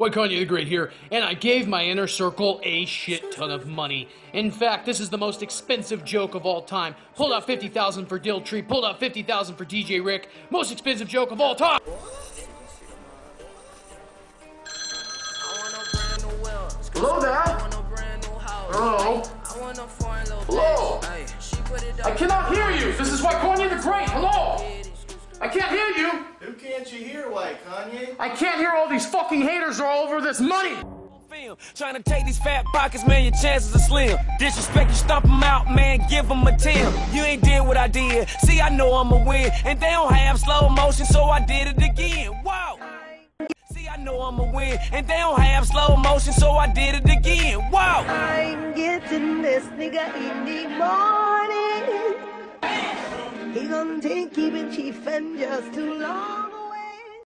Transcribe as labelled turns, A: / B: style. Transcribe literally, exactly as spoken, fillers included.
A: Whitekanye the Great here, and I gave my inner circle a shit ton of money. In fact, this is the most expensive joke of all time. Pulled out fifty thousand dollars for Dill Tree, pulled out fifty thousand dollars for D J Rick. Most expensive joke of all time.
B: Hello there? Hello? Hello? I cannot hear you! This is Whitekanye the Great! Hello? I can't hear you!
C: Who can't you hear, Whitekanye?
B: I can't hear all these fucking haters are all over this money!
D: Trying to take these fat pockets, man, your chances are slim. Disrespect, you stomp them out, man, give them a ten. You ain't did what I did. See, I know I'ma win. And they don't have slow motion, so I did it again. Wow! See, I know I'ma win. And they don't have slow motion, so I did it again. Wow!
E: I'm getting this nigga in the morning. He gonna take even chief and just too long.